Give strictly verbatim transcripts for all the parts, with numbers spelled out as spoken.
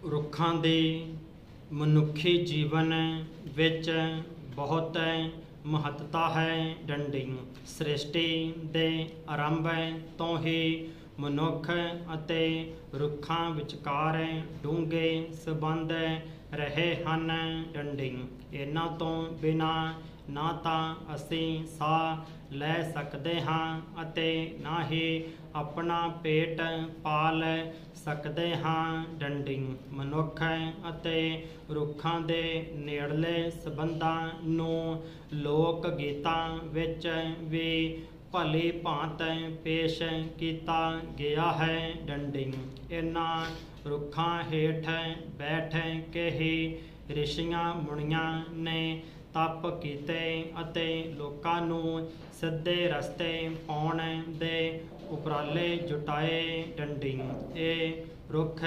ਰੁੱਖਾਂ ਦੀ ਮਨੁੱਖੀ ਜੀਵਨ ਵਿੱਚ ਬਹੁਤ ਮਹੱਤਤਾ ਹੈ। ਡੰਡੀ ਸ੍ਰਿਸ਼ਟੀ ਦੇ ਆਰੰਭ ਤੋਂ ਹੀ ਮਨੁੱਖ ਅਤੇ ਰੁੱਖਾਂ ਵਿਚਕਾਰ ਡੂੰਘੇ ਸੰਬੰਧ ਰਹੇ ਹਨ। ਡੰਡੀ ਇਹਨਾਂ ਤੋਂ ਬਿਨਾਂ ਨਾ ਤਾਂ ਅਸੀਂ ਸਾਹ ਲੈ ਸਕਦੇ ਹਾਂ ਅਤੇ ਨਾ ਹੀ ਆਪਣਾ ਪੇਟ ਪਾਲ ਸਕਦੇ ਹਾਂ। ਡੰਡੀ ਮਨੁੱਖ ਅਤੇ ਰੁੱਖਾਂ ਦੇ ਨੇੜਲੇ ਸੰਬੰਧਾਂ ਨੂੰ ਲੋਕ ਗੀਤਾਂ ਵਿੱਚ ਵੀ ਭਲੀ ਭਾਂਤ ਪੇਸ਼ ਕੀਤਾ ਗਿਆ ਹੈ। ਡੰਡੀ ਇਹਨਾਂ ਰੁੱਖਾਂ ਹੇਠ ਬੈਠ ਕੇ ਹੀ ਰਿਸ਼ੀਆਂ ਮੁਨੀਆਂ ਨੇ ਤਪ ਕੀਤੇ ਅਤੇ ਲੋਕਾਂ ਨੂੰ ਸਿੱਧੇ ਰਸਤੇ ਪਾਉਣ ਦੇ ਉਪਰਾਲੇ ਜੁਟਾਏ। ਡੰਡੀ ਇਹ ਰੁੱਖ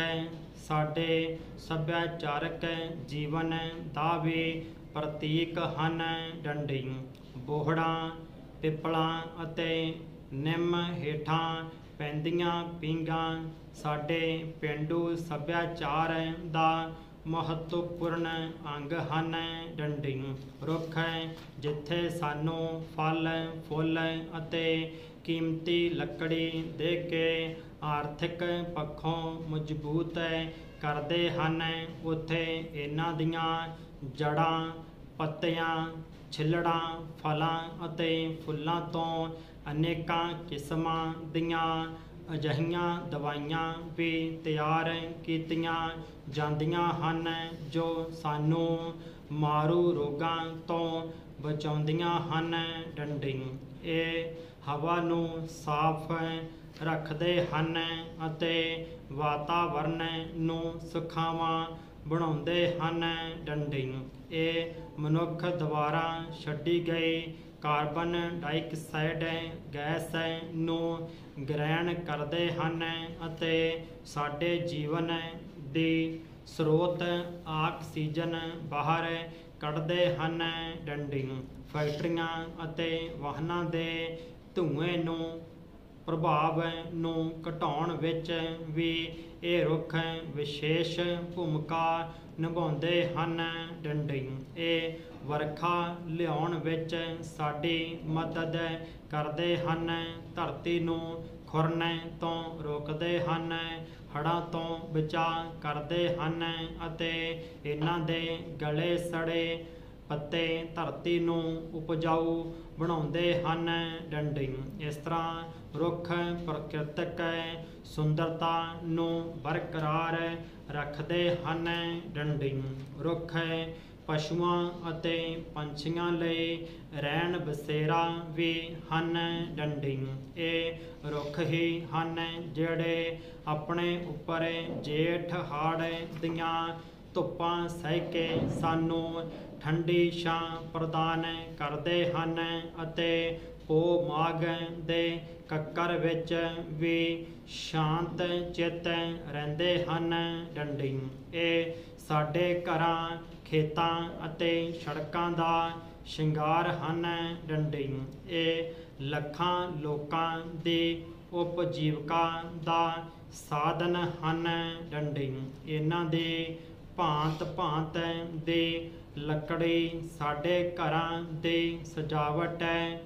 ਸਾਡੇ ਸੱਭਿਆਚਾਰਕ ਜੀਵਨ ਦਾ ਵੀ ਪ੍ਰਤੀਕ ਹਨ। ਡੰਡੀ ਬੋਹੜਾਂ, ਪਿੱਪਲਾਂ ਅਤੇ ਨਿੰਮ ਹੇਠਾਂ ਪੈਂਦੀਆਂ ਪੀਂਘਾਂ ਸਾਡੇ ਪੇਂਡੂ ਸੱਭਿਆਚਾਰ ਦਾ ਮਹੱਤਵਪੂਰਨ ਅੰਗ ਹਨ। ਡੰਡੀ ਰੁੱਖ ਜਿੱਥੇ ਸਾਨੂੰ ਫਲ ਫੁੱਲ ਅਤੇ ਕੀਮਤੀ ਲੱਕੜੀ ਦੇ ਕੇ ਆਰਥਿਕ ਪੱਖੋਂ ਮਜ਼ਬੂਤ ਕਰਦੇ ਹਨ, ਉੱਥੇ ਇਹਨਾਂ ਦੀਆਂ ਜੜ੍ਹਾਂ, ਪੱਤੀਆਂ, ਛਿੱਲੜਾਂ, ਫਲਾਂ ਅਤੇ ਫੁੱਲਾਂ ਤੋਂ ਅਨੇਕਾਂ ਕਿਸਮਾਂ ਦੀਆਂ ਅਜਿਹੀਆਂ ਦਵਾਈਆਂ ਵੀ ਤਿਆਰ ਕੀਤੀਆਂ ਜਾਂਦੀਆਂ ਹਨ ਜੋ ਸਾਨੂੰ ਮਾਰੂ ਰੋਗਾਂ ਤੋਂ ਬਚਾਉਂਦੀਆਂ ਹਨ। ਡੰਡੀ ਇਹ ਹਵਾ ਨੂੰ ਸਾਫ਼ ਰੱਖਦੇ ਹਨ ਅਤੇ ਵਾਤਾਵਰਨ ਨੂੰ ਸੁਖਾਵਾਂ ਬਣਾਉਂਦੇ ਹਨ। ਡੰਡੀ ਇਹ ਮਨੁੱਖ ਦੁਆਰਾ ਛੱਡੀ ਗਈ ਕਾਰਬਨ ਡਾਈਆਕਸਾਈਡ ਗੈਸ ਨੂੰ ਗ੍ਰਹਿਣ ਕਰਦੇ ਹਨ ਅਤੇ ਸਾਡੇ ਜੀਵਨ ਦੀ ਸਰੋਤ ਆਕਸੀਜਨ ਬਾਹਰ ਕੱਢਦੇ ਹਨ। ਡੰਡੀ ਫੈਕਟਰੀਆਂ ਅਤੇ ਵਾਹਨਾਂ ਦੇ ਧੂਏ ਨੂੰ ਪ੍ਰਭਾਵ ਨੂੰ ਘਟਾਉਣ ਵਿੱਚ ਵੀ ਇਹ ਰੁੱਖ ਵਿਸ਼ੇਸ਼ ਭੂਮਿਕਾ ਨਿਭਾਉਂਦੇ ਹਨ। ਡੰਡੀ ਇਹ ਵਰਖਾ ਲਿਆਉਣ ਵਿੱਚ ਸਾਡੀ ਮਦਦ ਕਰਦੇ ਹਨ, ਧਰਤੀ ਨੂੰ ਖੁਰਣ ਤੋਂ ਰੋਕਦੇ ਹਨ, ਹੜ੍ਹਾਂ ਤੋਂ ਬਚਾਅ ਕਰਦੇ ਹਨ ਅਤੇ ਇਹਨਾਂ ਦੇ ਗਲੇ ਸੜੇ ਪੱਤੇ ਧਰਤੀ ਨੂੰ ਉਪਜਾਊ ਬਣਾਉਂਦੇ ਹਨ। ਡੰਡੀ ਇਸ ਤਰ੍ਹਾਂ ਰੁੱਖ ਪ੍ਰਕਿਰਤਕ ਸੁੰਦਰਤਾ ਨੂੰ ਬਰਕਰਾਰ ਰੱਖਦੇ ਹਨ। ਡੰਡੀ ਰੁੱਖ ਪਸ਼ੂਆਂ ਅਤੇ ਪੰਛੀਆਂ ਲਈ ਰਹਿਣ ਬਸੇਰਾ ਵੀ ਹਨ। ਡੰਡੀ ਇਹ ਰੁੱਖ ਹੀ ਹਨ ਜਿਹੜੇ ਆਪਣੇ ਉੱਪਰ ਜੇਠ ਹਾੜ੍ਹ ਦੀਆਂ ਧੁੱਪਾਂ ਸਹਿ ਕੇ ਸਾਨੂੰ ਠੰਡੀ ਛਾਂ ਪ੍ਰਦਾਨ ਕਰਦੇ ਹਨ ਅਤੇ ਪੋਹ ਮਾਘ ਦੇ ਕੱਕਰ ਵਿੱਚ ਵੀ ਸ਼ਾਂਤ ਚਿੱਤ ਰਹਿੰਦੇ ਹਨ। ਡੰਡੀ ਇਹ ਸਾਡੇ ਘਰਾਂ, ਖੇਤਾਂ ਅਤੇ ਸੜਕਾਂ ਦਾ ਸ਼ਿੰਗਾਰ ਹਨ। ਡੰਡੀ ਇਹ ਲੱਖਾਂ ਲੋਕਾਂ ਦੀ ਉਪਜੀਵਕਾ ਦਾ ਸਾਧਨ ਹਨ। ਡੰਡੀ ਇਹਨਾਂ ਦੀ ਭਾਂਤ ਭਾਂਤ ਦੀ ਲੱਕੜੀ ਸਾਡੇ ਘਰਾਂ ਦੀ ਸਜਾਵਟ,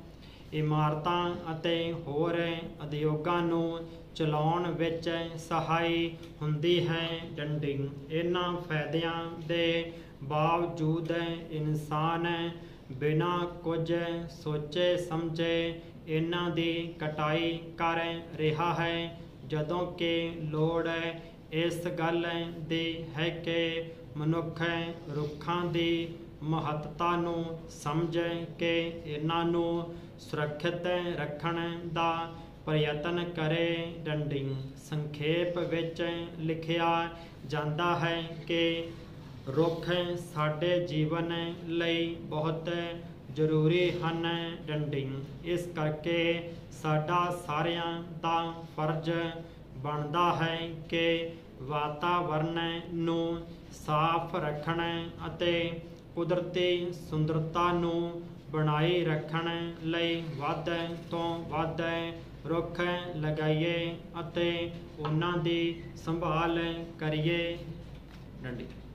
ਇਮਾਰਤਾਂ ਅਤੇ ਹੋਰ ਉਦਯੋਗਾਂ ਨੂੰ ਚਲਾਉਣ ਵਿੱਚ ਸਹਾਈ ਹੁੰਦੀ ਹੈ। ਡੰਡੀ ਇਹਨਾਂ ਫਾਇਦਿਆਂ ਦੇ ਬਾਵਜੂਦ ਇਨਸਾਨ ਬਿਨਾਂ ਕੁਝ ਸੋਚੇ ਸਮਝੇ ਇਹਨਾਂ ਦੀ ਕਟਾਈ ਕਰ ਰਿਹਾ ਹੈ, ਜਦੋਂ ਕਿ ਲੋੜ ਇਸ ਗੱਲ ਦੀ ਹੈ ਕਿ ਮਨੁੱਖ ਰੁੱਖਾਂ ਦੀ ਮਹੱਤਤਾ ਨੂੰ ਸਮਝ ਕੇ ਇਹਨਾਂ ਨੂੰ ਸੁਰੱਖਿਅਤ ਰੱਖਣ ਦਾ ਪ੍ਰਯਤਨ ਕਰੇ। ਡੰਡੀ ਸੰਖੇਪ ਵਿੱਚ ਲਿਖਿਆ ਜਾਂਦਾ ਹੈ ਕਿ ਰੁੱਖ ਸਾਡੇ ਜੀਵਨ ਲਈ ਬਹੁਤ ਜ਼ਰੂਰੀ ਹਨ। ਡੰਡੀ ਇਸ ਕਰਕੇ ਸਾਡਾ ਸਾਰਿਆਂ ਦਾ ਫਰਜ਼ ਬਣਦਾ ਹੈ ਕਿ ਵਾਤਾਵਰਨ ਨੂੰ ਸਾਫ਼ ਰੱਖਣ ਅਤੇ ਕੁਦਰਤੀ ਸੁੰਦਰਤਾ ਨੂੰ ਬਣਾਈ ਰੱਖਣ ਲਈ ਵੱਧ ਤੋਂ ਵੱਧ ਰੁੱਖ ਲਗਾਈਏ ਅਤੇ ਉਹਨਾਂ ਦੀ ਸੰਭਾਲ ਕਰੀਏ। ਡੰਡੀ।